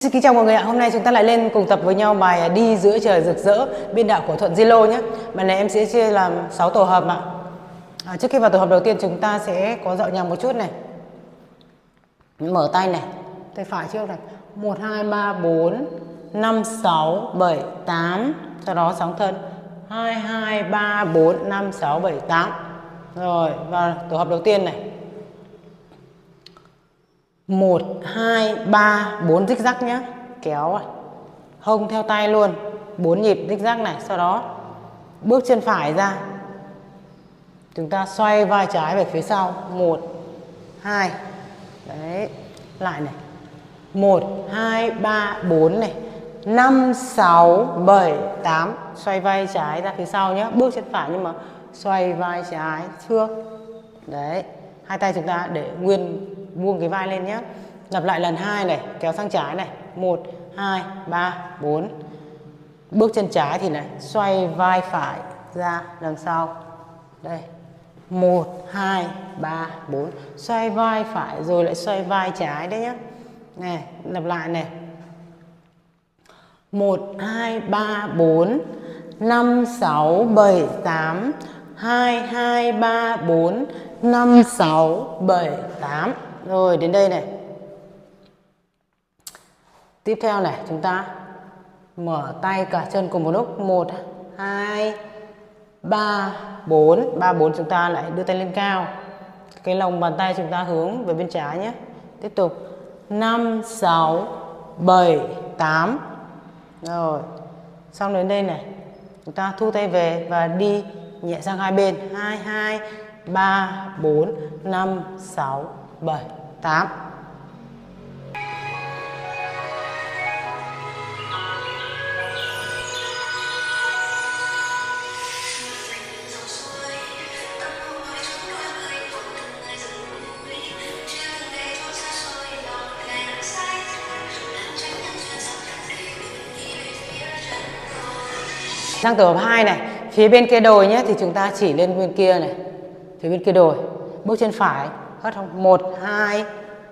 Xin kính chào mọi người ạ. Hôm nay chúng ta lại lên cùng tập với nhau bài Đi giữa trời rực rỡ, biên đạo của Thuận Zilo nhé. Bài này em sẽ chia làm 6 tổ hợp ạ. Trước khi vào tổ hợp đầu tiên chúng ta sẽ có dạo nhàng một chút này. Mở tay này, tay phải trước này. 1, 2, 3, 4, 5, 6, 7, 8. Sau đó sóng thân 2, 2, 3, 4, 5, 6, 7, 8. Rồi, vào tổ hợp đầu tiên này. 1, 2, 3, 4 zig zag nhé. Kéo hông theo tay luôn, 4 nhịp zig zag này. Sau đó bước chân phải ra, chúng ta xoay vai trái về phía sau. 1, 2. Đấy, lại này. 1, 2, 3, 4 này. 5, 6, 7, 8. Xoay vai trái ra phía sau nhé. Bước chân phải nhưng mà xoay vai trái trước. Đấy, hai tay chúng ta để nguyên buông cái vai lên nhé. Lặp lại lần 2 này, kéo sang trái này. 1, 2, 3, 4. Bước chân trái thì này, xoay vai phải ra đằng sau. Đây. 1, 2, 3, 4. Xoay vai phải rồi lại xoay vai trái đấy nhé. Này, lặp lại này. 1, 2, 3, 4, 5, 6, 7, 8. 2, 2, 3, 4, 5, 6, 7, 8. Rồi, đến đây này. Tiếp theo này, chúng ta mở tay cả chân cùng một lúc. 1, 2, 3, 4. 3, 4 chúng ta lại đưa tay lên cao. Cái lòng bàn tay chúng ta hướng về bên trái nhé. Tiếp tục. 5, 6, 7, 8. Rồi. Xong đến đây này. Chúng ta thu tay về và đi nhẹ sang hai bên. 2, 2, 3, 4, 5, 6, 7, 8. Sang tổ hợp 2 này, phía bên kia đồi nhé thì chúng ta chỉ lên bên kia này. Phía bên kia đồi, bước chân phải, hất 1, 2,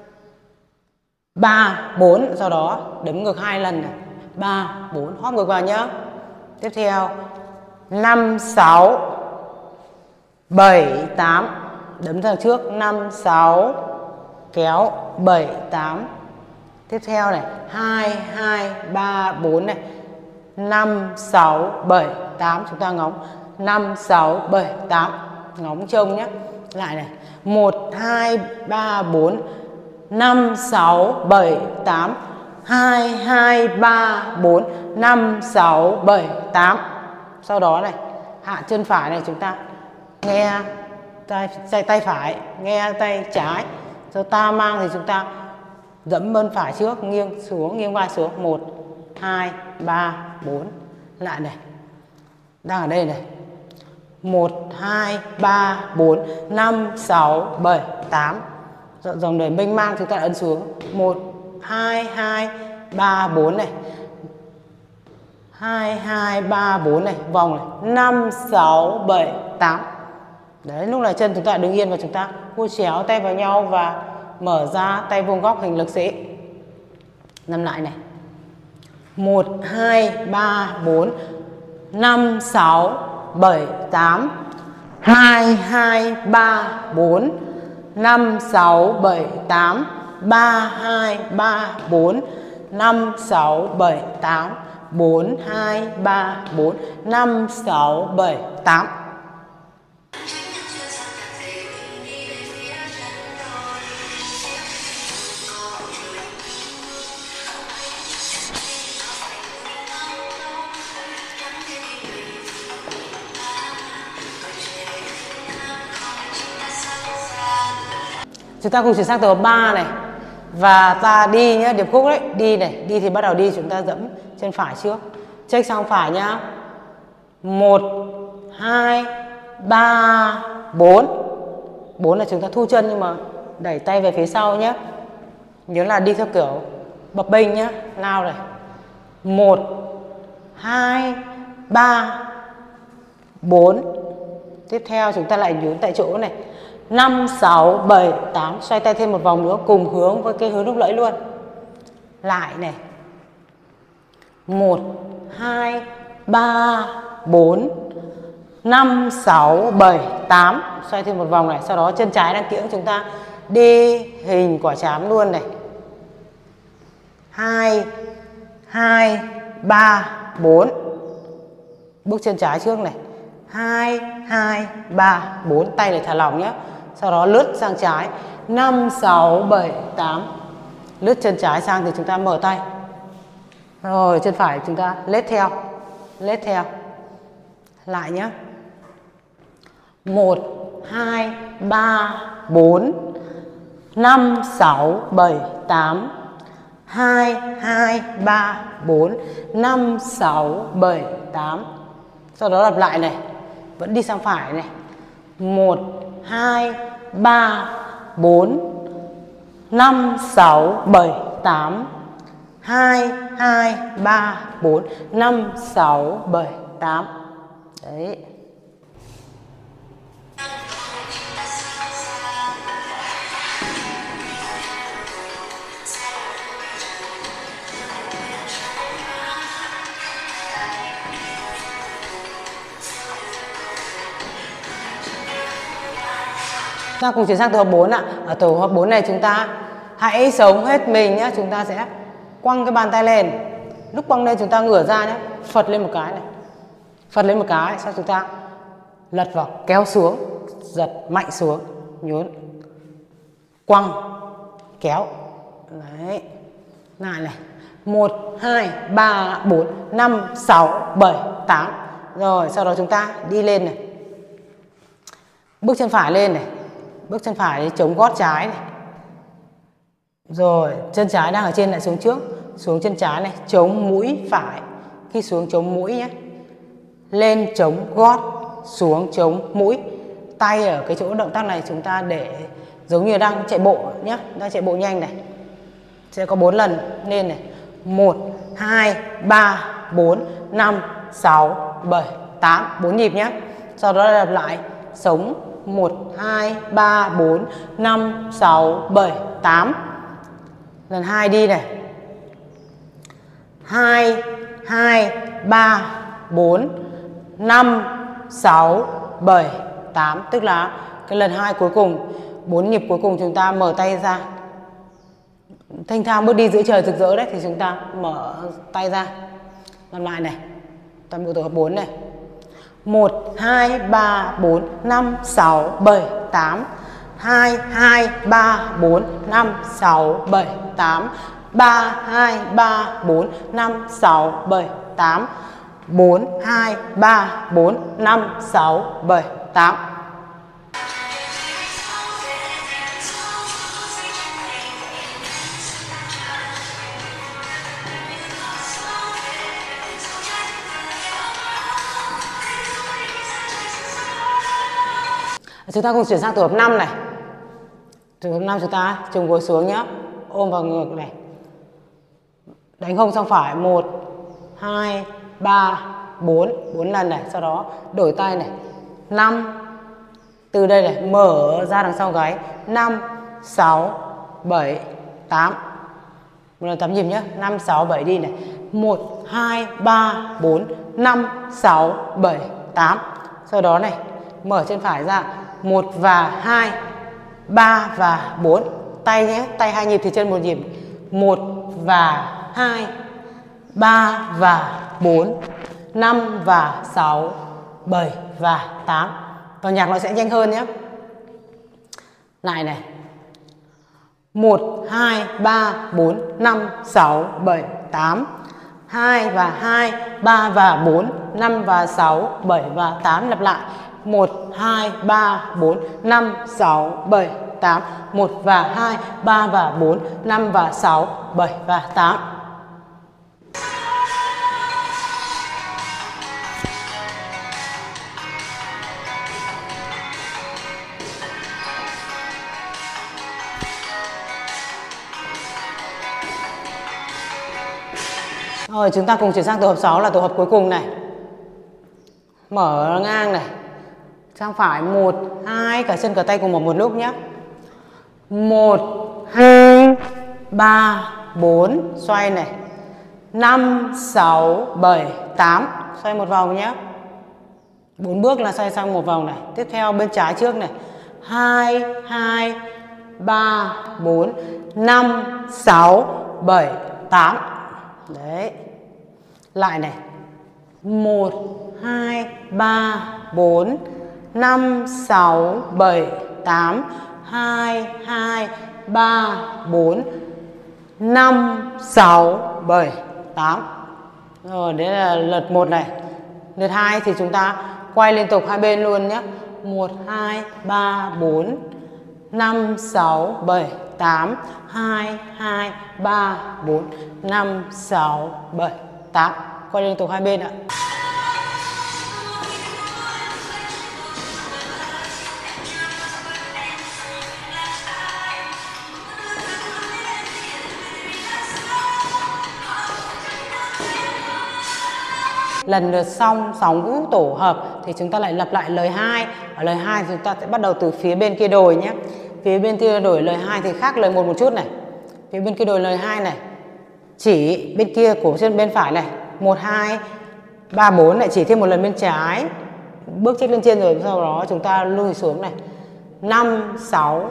3, 4, sau đó đấm ngược 2 lần này. 3, 4, hóp ngược vào nhé. Tiếp theo 5, 6, 7, 8. Đấm ra trước 5, 6, kéo 7, 8. Tiếp theo này 2, 2, 3, 4 này. 5, 6, 7, 8. Chúng ta ngóng 5, 6, 7, 8. Ngóng trông nhé. Lại này 1, 2, 3, 4, 5, 6, 7, 8. 2, 2, 3, 4, 5, 6, 7, 8. Sau đó này, hạ chân phải này chúng ta nghe tay phải, nghe tay trái. Rồi ta mang thì chúng ta dẫm bên phải trước, nghiêng xuống, nghiêng vai xuống. 1, 2, 3, 4. Lại này. Đang ở đây này. 1, 2, 3, 4, 5, 6, 7, 8. Dòng đời mênh mang chúng ta ấn xuống. 1, 2, 2, 3, 4 này. 2, 2, 3, 4 này. Vòng này. 5, 6, 7, 8. Đấy, lúc này chân chúng ta đứng yên và chúng ta hô chéo tay vào nhau và mở ra tay vuông góc hình lực sĩ. Năm lại này. 1, 2, 3, 4, 5, 6, 7, 8. 2, 2, 3, 4, 5, 6, 7, 8. 3, 2, 3, 4, 5, 6, 7, 8. 4, 2, 3, 4, 5, 6, 7, 8. Chúng ta cùng chuyển sang tổ hợp 3 này. Và ta đi nhé, điệp khúc đấy. Đi này, đi thì bắt đầu đi chúng ta dẫm chân phải trước. Check sang phải nhá. 1, 2, 3, 4. 4 là chúng ta thu chân nhưng mà đẩy tay về phía sau nhé. Nhớ là đi theo kiểu bập bênh nhá. Nào này. 1, 2, 3, 4. Tiếp theo chúng ta lại nhún tại chỗ này. 5, 6, 7, 8. Xoay tay thêm một vòng nữa cùng hướng với cái hướng lúc nãy luôn. Lại này. 1 2 3 4 5 6 7 8. Xoay thêm một vòng này, sau đó chân trái đang kiễng chúng ta đi hình quả trám luôn này. 2 2 3 4. Bước chân trái trước này. 2 2 3 4, tay để thả lỏng nhé. Sau đó lướt sang trái 5 6 7 8. Lướt chân trái sang thì chúng ta mở tay. Rồi chân phải chúng ta lết theo. Lết theo. Lại nhé. 1 2 3 4 5 6 7 8. 2 2 3 4 5 6 7 8. Sau đó lặp lại này. Vẫn đi sang phải này. 1 2 3 4 5 6 7 8. 2 2 3 4 5 6 7 8. Đấy. Ta cùng chuyển sang tổ hợp 4 ạ. Ở tổ hợp 4 này chúng ta hãy sống hết mình nhé. Chúng ta sẽ quăng cái bàn tay lên. Lúc quăng lên chúng ta ngửa ra nhé. Phật lên một cái này. Phật lên một cái. Sau chúng ta lật vào, kéo xuống, giật mạnh xuống, nhún, quăng, kéo. Đấy. Lại này. 1 2 3 4 5 6 7 8. Rồi sau đó chúng ta đi lên này. Bước chân phải lên này. Bước chân phải chống gót trái này. Rồi chân trái đang ở trên lại xuống trước. Xuống chân trái này, chống mũi phải. Khi xuống chống mũi nhé. Lên chống gót, xuống chống mũi. Tay ở cái chỗ động tác này chúng ta để giống như đang chạy bộ nhé. Đang chạy bộ nhanh này. Sẽ có 4 lần lên này. 1 2 3 4 5 6 7 8. 4 nhịp nhé. Sau đó lặp lại sống 1 2 3 4 5 6 7 8. Lần 2 đi này. 2 2 3 4 5 6 7 8. Tức là cái lần 2 cuối cùng, 4 nhịp cuối cùng chúng ta mở tay ra. Thanh thang bước đi giữa trời rực rỡ đấy thì chúng ta mở tay ra. Làm lại này. Toàn bộ tổ hợp 4 này. 1 2 3 4 5 6 7 8. 2 2 3 4 5 6 7 8. 3 2 3 4 5 6 7 8. 4 2 3 4 5 6 7 8. Chúng ta cùng chuyển sang tổ hợp 5 này. Tổ hợp 5 chúng ta trùng gối xuống nhé. Ôm vào ngực này. Đánh hông sang phải 1 2 3 4. 4 lần này. Sau đó đổi tay này. 5. Từ đây này mở ra đằng sau gáy. 5 6 7 8. Một lần 8 nhịp nhé. 5 6 7 đi này. 1 2 3 4 5 6 7 8. Sau đó này mở chân phải ra 1 và 2, 3 và 4. Tay nhé, tay 2 nhịp thì chân 1 nhịp. 1 và 2, 3 và 4, 5 và 6, 7 và 8. Và nhạc nó sẽ nhanh hơn nhé. Lại này. 1 2 3 4 5 6 7 8. 2 và 2, 3 và 4, 5 và 6, 7 và 8. Lặp lại. 1 2 3 4 5 6 7 8. 1 và 2, 3 và 4, 5 và 6, 7 và 8. Rồi chúng ta cùng chuyển sang tổ hợp 6 là tổ hợp cuối cùng này. Mở ngang này. Sang phải 1 2, cả chân cả tay cùng mở một lúc nhé. 1 2 3 4, xoay này. 5, 6, 7, 8. Xoay một vòng nhé. 4 bước là xoay xong một vòng này. Tiếp theo bên trái trước này. 2, 2, 3, 4, 5, 6, 7, 8. Đấy. Lại này. 1, 2, 3, 4, 5, 6, 7, 8. 2, 2, 3, 4, 5, 6, 7, 8. Rồi, đấy là lượt 1 này. Lượt 2 thì chúng ta quay liên tục hai bên luôn nhé. 1, 2, 3, 4, 5, 6, 7, 8. 2, 2, 3, 4, 5, 6, 7, 8. Quay liên tục hai bên ạ. Lần lượt xong 6 ngũ tổ hợp thì chúng ta lại lặp lại lời 2. Ở lời 2 chúng ta sẽ bắt đầu từ phía bên kia đồi nhé. Phía bên kia đồi lời 2 thì khác lời 1 một chút này. Phía bên kia đồi lời 2 này. Chỉ bên kia của chân bên phải này. 1, 2, 3, 4 lại chỉ thêm một lần bên trái. Bước chết lên trên rồi sau đó chúng ta lùi xuống này. 5, 6,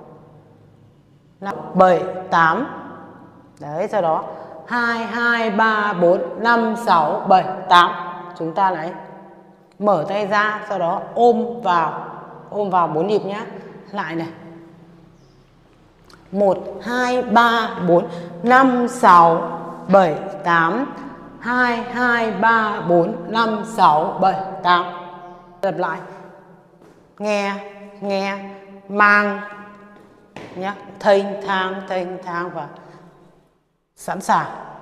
5, 7, 8. Đấy, sau đó 2, 2, 3, 4, 5, 6, 7, 8. Chúng ta lại mở tay ra, sau đó ôm vào 4 nhịp nhé. Lại này. 1, 2, 3, 4, 5, 6, 7, 8. 2, 2, 3, 4, 5, 6, 7, 8. Lặp lại. Nghe, mang nhé. Thênh thang và sẵn sàng.